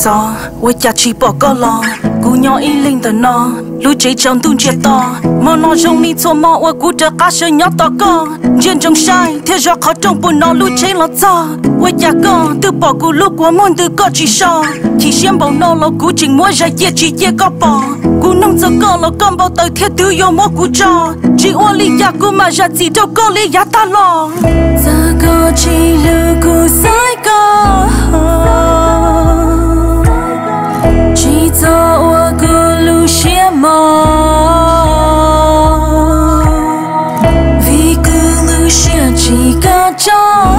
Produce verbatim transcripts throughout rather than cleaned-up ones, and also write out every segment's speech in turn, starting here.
gió quay cha chỉ bỏ có lo cú nhỏ y linh tờ nó lũ chế trong tung chia to mà nó trong mi cho mò qua cú trở cá sơ nhỏ to co trên trong sai theo gió khó trong buồn nó lũ chế lót gió quay cha co từ bỏ cú lúc qua môn từ có chỉ so chỉ xem bao nó lo cú chỉnh mua ra chia chỉ chia có bỏ cú nông giờ co lo con bao tới theo thứ yêu mua cú cho chỉ oan lý ya cú mà ra gì đâu có lý ya ta lo giờ có chỉ lừa cú sai co chỉ cho oa cú lu xia mò vì cú lu xia chỉ có cho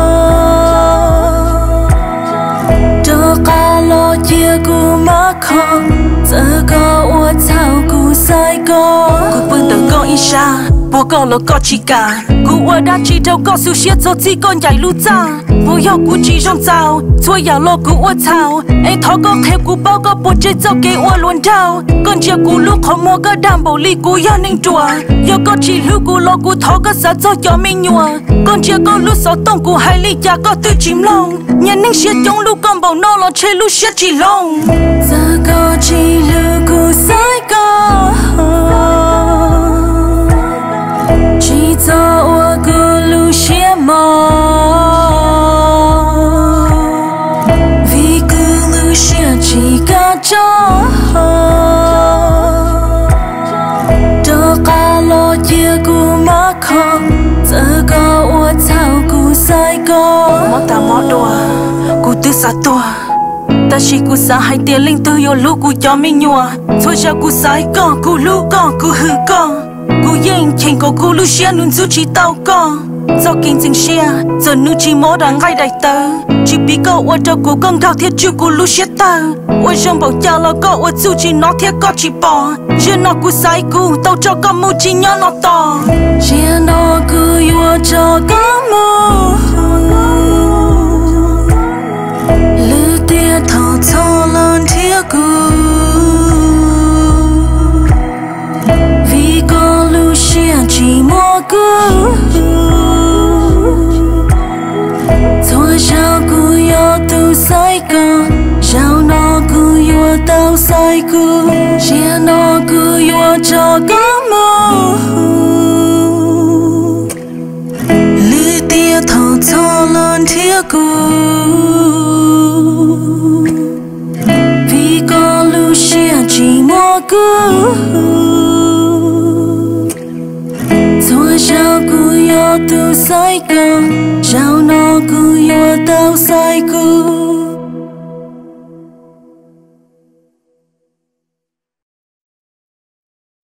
cho cả lo chia cú mà không giờ có oa thao cú sai co cú bưng từ con isha bố con lo có chỉ cả cú oa đã chỉ đâu có sự xia cho chỉ con nhảy lu cha bố yêu cú chỉ trong giàu xuôi yêu lo cú oa thao anh thọ có khéo cú bao có bố chơi cho cái oa luôn đau con chia cú lúc không mua cái đam bầu ly cú yêu ninh chùa yêu có chỉ lu cú lo cú thọ có sát cho cho mình nhua con chia có lúc sáu tông cú hai ly cha có tư chìm lòng nhà ninh xia chống lu con bầu no lo chơi lu xia chỉ lòng giờ có chỉ lu cú sai co chỉ cho oa cú lu xia mò vì cú lu xia chỉ có cho cho cả lo chia cú mà không giờ có oa thao cú sai co mò ta mò đùa cú tư sa tua ta chỉ cú sa hai tiền linh tư yêu lu cú cho mình nhua thôi cho cú sai con cú lu con cú hư con cú yên chênh có cú lu xia nun du chỉ tao con do kinh doanh xia giờ nu chỉ mò đang ngay đại tờ chỉ bị cậu ở đâu cú con thao thiết chưa cú lu xia tờ ôi trong bảo cha là cậu ở du chỉ nó thiết có chỉ bỏ riêng nó cú sai cú tao cho con mu chỉ nhớ nó to riêng nó cú yêu cho con mu lư tia thao thao lên thiết cú vì có lu xia chỉ mò cú thôi sao cú yêu tu sai con sao nó cú yêu tao sai cú riêng nó cú yêu cho con mu lư tia thao thao lên thiết cú vì có lu xia chỉ mò cú thôi sao cú yêu tu sai con sao nó cú yêu tao sai cú